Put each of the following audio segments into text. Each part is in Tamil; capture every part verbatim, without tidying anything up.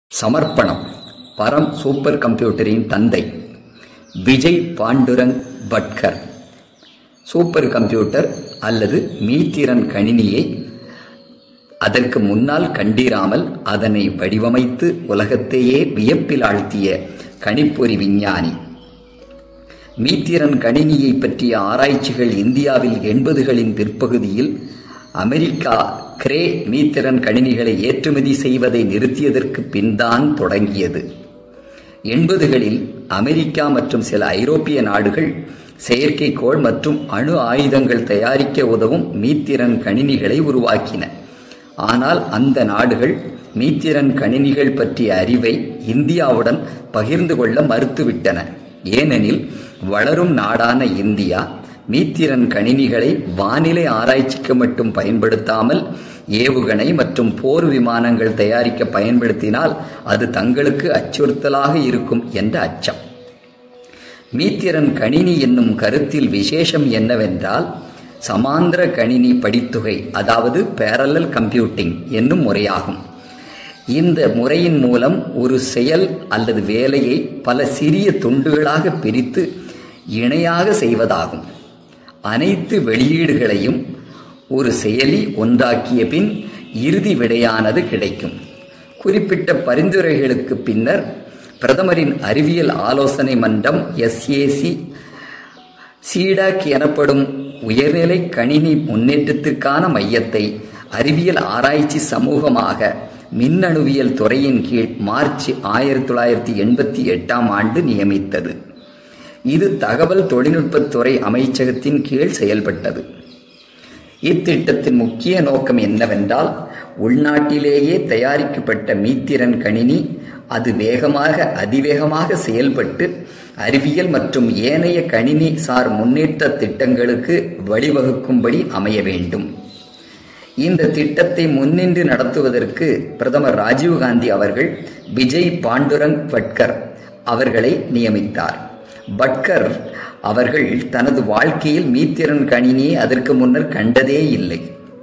சமர்ப்பணம். பரம் சூப்பர் கம்ப்யூட்டரின் தந்தை விஜய் பாண்டுரங் பட்கர் சூப்பர் கம்ப்யூட்டர் அல்லது மீத்திறன் கணினியை அதற்கு முன்னால் கண்டிராமல் அதனை வடிவமைத்து உலகத்தையே வியப்பில் ஆழ்த்திய கணிப்பொறி விஞ்ஞானி. மீத்திறன் கணினியை பற்றிய ஆராய்ச்சிகள் இந்தியாவில் எண்பதுகளின் பிற்பகுதியில் அமெரிக்கா கிரே மீத்திறன் கணினிகளை ஏற்றுமதி செய்வதை நிறுத்தியதற்கு பின்தான் தொடங்கியது. எண்பதுகளில் அமெரிக்கா மற்றும் சில ஐரோப்பிய நாடுகள் செயற்கைக்கோள் மற்றும் அணு ஆயுதங்கள் தயாரிக்க உதவும் மீத்திறன் கணினிகளை உருவாக்கின. ஆனால் அந்த நாடுகள் மீத்திறன் கணினிகள் பற்றிய அறிவை இந்தியாவுடன் பகிர்ந்து கொள்ள மறுத்துவிட்டன. ஏனெனில் வளரும் நாடான இந்தியா மீத்திறன் கணினிகளை வானிலை ஆராய்ச்சிக்கு மட்டும் பயன்படுத்தாமல் ஏவுகணை மற்றும் போர் விமானங்கள் தயாரிக்க பயன்படுத்தினால் அது தங்களுக்கு அச்சுறுத்தலாக இருக்கும் என்ற அச்சம். மீத்திறன் கணினி என்னும் கருத்தில் விசேஷம் என்னவென்றால் சமாந்திர கணினி படித்துகை, அதாவது பேரலல் கம்ப்யூட்டிங் என்னும் முறையாகும். இந்த முறையின் மூலம் ஒரு செயல் அல்லது வேலையை பல சிறிய துண்டுகளாக பிரித்து இணையாக செய்வதாகும். அனைத்து வெளியீடுகளையும் ஒரு செயலி ஒன்றாக்கிய பின் இறுதி விடையானது கிடைக்கும். குறிப்பிட்ட பரிந்துரைகளுக்கு பின்னர் பிரதமரின் அறிவியல் ஆலோசனை மன்றம் எஸ்ஏசி சீடாக் எனப்படும் உயர்நிலை கணினி முன்னேற்றத்திற்கான மையத்தை அறிவியல் ஆராய்ச்சி சமூகமாக மின்னணுவியல் துறையின் கீழ் மார்ச் ஆயிரத்தி தொள்ளாயிரத்தி எண்பத்தி எட்டாம் ஆண்டு நியமித்தது. இது தகவல் தொழில்நுட்பத்துறை அமைச்சகத்தின் கீழ் செயல்பட்டது. இத்திட்டத்தின் முக்கிய நோக்கம் என்னவென்றால் உள்நாட்டிலேயே தயாரிக்கப்பட்ட மீத்திறன் கணினி அது வேகமாக அதிவேகமாக செயல்பட்டு அறிவியல் மற்றும் ஏனைய கணினி சார் முன்னேற்ற திட்டங்களுக்கு வழிவகுக்கும்படி அமைய வேண்டும். இந்த திட்டத்தை முன்னின்று நடத்துவதற்கு பிரதமர் ராஜீவ்காந்தி அவர்கள் விஜய் பாண்டுரங் பட்கர் அவர்களை நியமித்தார். பட்கர் அவர்கள் தனது வாழ்க்கையில் மீத்திறன் கணினியை அதற்கு முன்னர் கண்டதே இல்லை.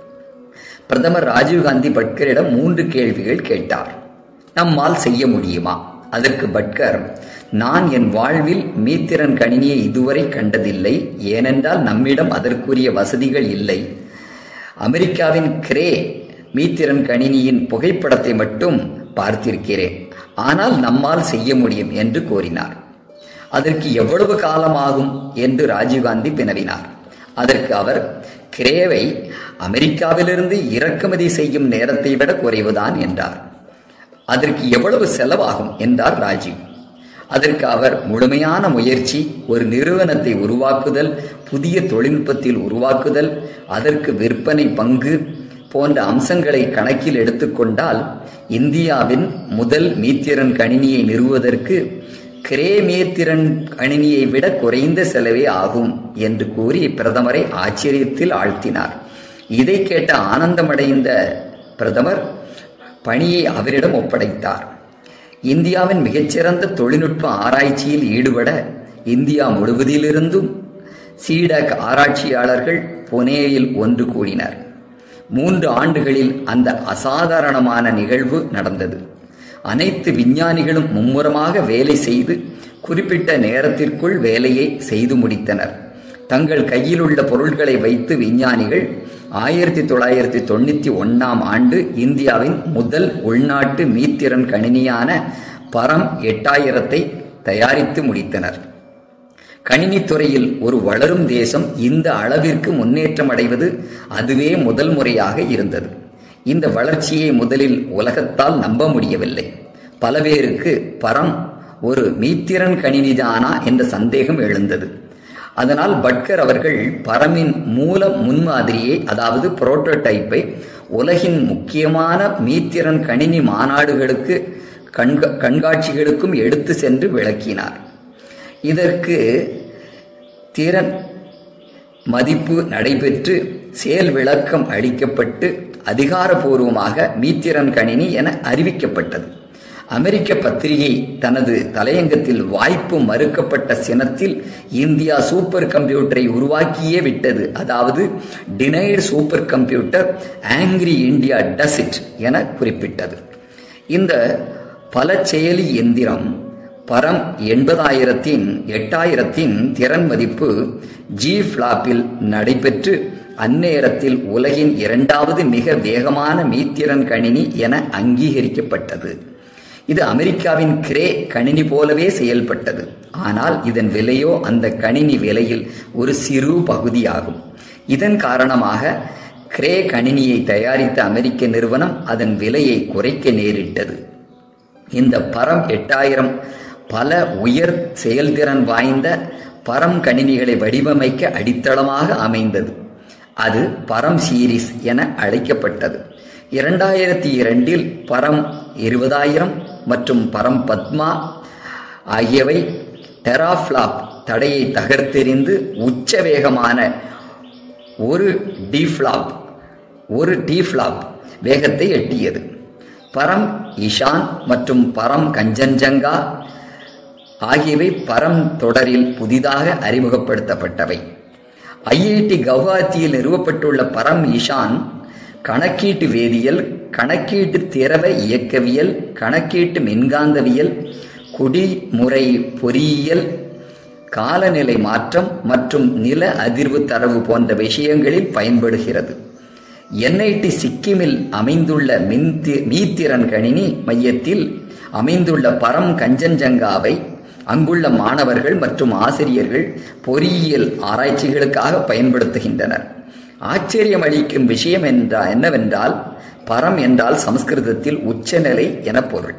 பிரதமர் ராஜீவ்காந்தி பட்கரிடம் மூன்று கேள்விகள் கேட்டார். நம்மால் செய்ய முடியுமா? அதற்கு பட்கர், நான் என் வாழ்வில் மீத்திறன் கணினியை இதுவரை கண்டதில்லை. ஏனென்றால் நம்மிடம் அதற்குரிய வசதிகள் இல்லை. அமெரிக்காவின் கிரே மீத்திறன் கணினியின் புகைப்படத்தை மட்டும் பார்த்திருக்கிறேன். ஆனால் நம்மால் செய்ய முடியும் என்று கூறினார். அதற்கு எவ்வளவு காலமாகும் என்று ராஜீவ்காந்தி வினவினார். அதற்கு அவர், கிரேவை அமெரிக்காவிலிருந்து இறக்குமதி செய்யும் நேரத்தை விட குறைவுதான் என்றார். அதற்கு எவ்வளவு செலவாகும் என்றார் ராஜீவ். அதற்கு அவர், முழுமையான முயற்சி, ஒரு நிறுவனத்தை உருவாக்குதல், புதிய தொழில்நுட்பத்தில் உருவாக்குதல், அதற்கு விற்பனை பங்கு போன்ற அம்சங்களை கணக்கில் எடுத்துக்கொண்டால் இந்தியாவின் முதல் மீத்திறன் கணினியை நிறுவுவதற்கு கிரே மீத்திறன் கணினியை விட குறைந்த செலவே ஆகும் என்று கூறி பிரதமரை ஆச்சரியத்தில் ஆழ்த்தினார். இதை கேட்ட ஆனந்தமடைந்த பிரதமர் பணியை அவரிடம் ஒப்படைத்தார். இந்தியாவின் மிகச்சிறந்த தொழில்நுட்ப ஆராய்ச்சியில் ஈடுபட இந்தியா முழுவதிலிருந்தும் சீடாக் ஆராய்ச்சியாளர்கள் புனேயில் ஒன்று கூடினர். மூன்று ஆண்டுகளில் அந்த அசாதாரணமான நிகழ்வு நடந்தது. அனைத்து விஞ்ஞானிகளும் மும்முரமாக வேலை செய்து குறிப்பிட்ட நேரத்திற்குள் வேலையை செய்து முடித்தனர். தங்கள் கையில் உள்ள பொருட்களை வைத்து விஞ்ஞானிகள் ஆயிரத்தி தொள்ளாயிரத்தி தொண்ணூற்றி ஒன்னாம் ஆண்டு இந்தியாவின் முதல் உள்நாட்டு மீத்திறன் கணினியான பரம் எட்டாயிரத்தை தயாரித்து முடித்தனர். கணினித்துறையில் ஒரு வளரும் தேசம் இந்த அளவிற்கு முன்னேற்றம் அடைவது அதுவே முதல் முறையாக இருந்தது. இந்த வளர்ச்சியை முதலில் உலகத்தால் நம்ப முடியவில்லை. பல பேருக்கு பரம் ஒரு மீத்திறன் கணினிதானா என்ற சந்தேகம் எழுந்தது. அதனால் பட்கர் அவர்கள் பரமின் மூல முன்மாதிரியை, அதாவது புரோட்டோடைப்பை உலகின் முக்கியமான மீத்திறன் கணினி மாநாடுகளுக்கு கண்கா கண்காட்சிகளுக்கும் எடுத்து சென்று விளக்கினார். இதற்கு திறன் மதிப்பு நடைபெற்று செயல் விளக்கம் அளிக்கப்பட்டு அதிகாரபூர்வமாக மீத்திறன் கணினி என அறிவிக்கப்பட்டது. அமெரிக்க பத்திரிகை தனது தலையங்கத்தில் வாய்ப்பு மறுக்கப்பட்ட சினத்தில் இந்தியா சூப்பர் கம்ப்யூட்டரை உருவாக்கியே விட்டது, அதாவது denied super computer, angry India does it என குறிப்பிட்டது. இந்த பல செயலி எந்திரம் பரம் எண்பதாயிரத்தின் எட்டாயிரத்தின் திறன் மதிப்பு ஜி ஃபிளாப்பில் நடைபெற்று அந்நேரத்தில் உலகின் இரண்டாவது மிக வேகமான மீத்திறன் கணினி என அங்கீகரிக்கப்பட்டது. இது அமெரிக்காவின் கிரே கணினி போலவே செயல்பட்டது. ஆனால் இதன் விலையோ அந்த கணினி விலையில் ஒரு சிறு பகுதியாகும். இதன் காரணமாக கிரே கணினியை தயாரித்த அமெரிக்க நிறுவனம் அதன் விலையை குறைக்க நேரிட்டது. இந்த பரம் எட்டாயிரம் பல உயர் செயல்திறன் வாய்ந்த பரம் கணினிகளை வடிவமைக்க அடித்தளமாக அமைந்தது. அது பரம் சீரிஸ் என அழைக்கப்பட்டது. இரண்டாயிரத்தி இரண்டில் பரம் இருபதாயிரம் மற்றும் பரம் பத்மா ஆகியவை டெராஃப்ளாப் தடையை தகர்த்தெறிந்து உச்ச வேகமான ஒரு டிஃப்ளாப் ஒரு டிஃப்ளாப் வேகத்தை எட்டியது. பரம் இஷான் மற்றும் பரம் கஞ்சன்ஜங்கா ஆகியவை பரம் தொடரில் புதிதாக அறிமுகப்படுத்தப்பட்டவை. ஐஐடி கவுஹாத்தியில் நிறுவப்பட்டுள்ள பரம் இஷான் கணக்கீட்டு வேதியியல், கணக்கீட்டு திரவ இயக்கவியல், கணக்கீட்டு மின்காந்தவியல், குடிமுறை பொறியியல், காலநிலை மாற்றம் மற்றும் நில அதிர்வு தரவு போன்ற விஷயங்களில் பயன்படுகிறது. என்ஐடி சிக்கிமில் அமைந்துள்ள மின்தி மீத்திறன் கணினி மையத்தில் அமைந்துள்ள பரம் கஞ்சன்ஜங்காவை அங்குள்ள மாணவர்கள் மற்றும் ஆசிரியர்கள் பொறியியல் ஆராய்ச்சிகளுக்காக பயன்படுத்துகின்றனர். ஆச்சரியம் அளிக்கும் விஷயம் என்றா என்னவென்றால் பரம் என்றால் சமஸ்கிருதத்தில் உச்சநிலை என பொருள்.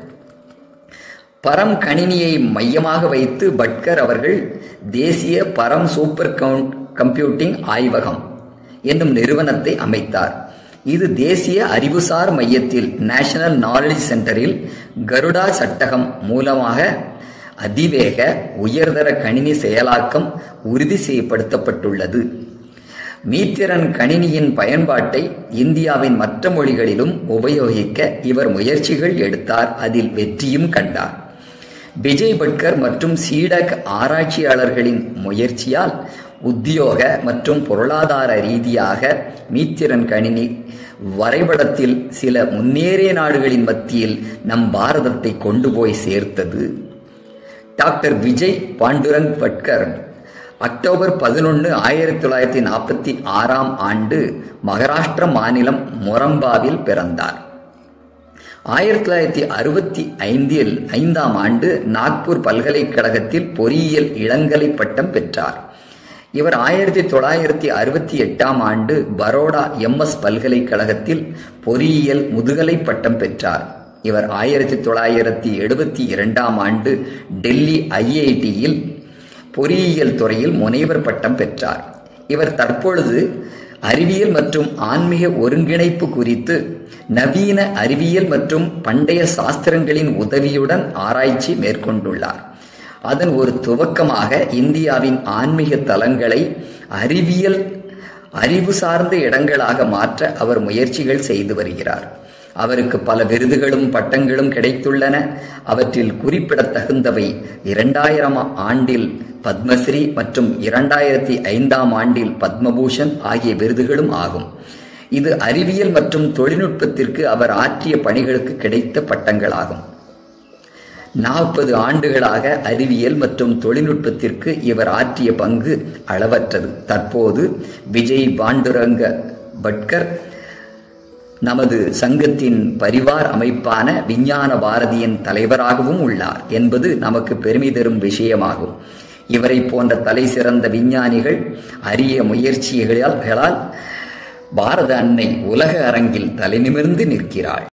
பரம் கணினியை மையமாக வைத்து பட்கர் அவர்கள் தேசிய பரம் சூப்பர் கம்ப்யூட்டிங் ஆய்வகம் என்னும் நிறுவனத்தை அமைத்தார். இது தேசிய அறிவுசார் மையத்தில் நேஷனல் நாலேஜ் சென்டரில் கருடா சட்டகம் மூலமாக அதிவேக உயர்தர கணினி செயலாக்கம் உறுதி செய்யப்படுத்தப்பட்டுள்ளது. மீத்திறன் கணினியின் பயன்பாட்டை இந்தியாவின் மற்ற மொழிகளிலும் உபயோகிக்க இவர் முயற்சிகள் எடுத்தார். அதில் வெற்றியும் கண்டார். விஜய் பட்கர் மற்றும் சீடக் ஆராய்ச்சியாளர்களின் முயற்சியால் உத்தியோக மற்றும் பொருளாதார ரீதியாக மீத்திறன் கணினி வரைபடத்தில் சில முன்னேறிய நாடுகளின் மத்தியில் நம் பாரதத்தை கொண்டு போய் சேர்த்தது. டாக்டர் விஜய் பாண்டுரங் பட்கர் அக்டோபர் பதினொன்று ஆயிரத்தி தொள்ளாயிரத்தி நாற்பத்தி ஆறாம் ஆண்டு மகாராஷ்டிர மாநிலம் மொரம்பாவில் பிறந்தார். ஆயிரத்தி தொள்ளாயிரத்தி அறுபத்தி ஐந்தில் ஐந்தாம் ஆண்டு நாக்பூர் பல்கலைக்கழகத்தில் பொறியியல் இளங்கலை பட்டம் பெற்றார். இவர் ஆயிரத்தி தொள்ளாயிரத்தி அறுபத்தி எட்டாம் ஆண்டு பரோடா எம் எஸ் பல்கலைக்கழகத்தில் பொறியியல் முதுகலை பட்டம் பெற்றார். இவர் ஆயிரத்தி தொள்ளாயிரத்தி எழுபத்தி இரண்டாம் ஆண்டு டெல்லி ஐஐடியில் பொறியியல் துறையில் முனைவர் பட்டம் பெற்றார். இவர் தற்பொழுது அறிவியல் மற்றும் ஆன்மீக ஒருங்கிணைப்பு குறித்து நவீன அறிவியல் மற்றும் பண்டைய சாஸ்திரங்களின் உதவியுடன் ஆராய்ச்சி மேற்கொண்டுள்ளார். அதன் ஒரு துவக்கமாக இந்தியாவின் ஆன்மீக தலங்களை அறிவியல் அறிவு சார்ந்த இடங்களாக மாற்ற அவர் முயற்சிகள் செய்து வருகிறார். அவருக்கு பல விருதுகளும் பட்டங்களும் கிடைத்துள்ளன. அவற்றில் குறிப்பிடத்தகுந்தவை இரண்டாயிரம் ஆண்டில் பத்மஸ்ரீ மற்றும் இரண்டாயிரத்தி ஐந்தாம் ஆண்டில் பத்மபூஷன் ஆகிய விருதுகளும் ஆகும். இது அறிவியல் மற்றும் தொழில்நுட்பத்திற்கு அவர் ஆற்றிய பணிகளுக்கு கிடைத்த பட்டங்களாகும். நாற்பது ஆண்டுகளாக அறிவியல் மற்றும் தொழில்நுட்பத்திற்கு இவர் ஆற்றிய பங்கு அளவற்றது. தற்போது விஜய் பாண்டுரங்க பட்கர் நமது சங்கத்தின் பரிவார் அமைப்பான விஞ்ஞான பாரதியின் தலைவராகவும் உள்ளார் என்பது நமக்கு பெருமை தரும் விஷயமாகும். இவரை போன்ற தலை சிறந்த விஞ்ஞானிகள் அரிய முயற்சிகளால் பாரத அன்னை உலக அரங்கில் தலைநிமிர்ந்து நிற்கிறாள்.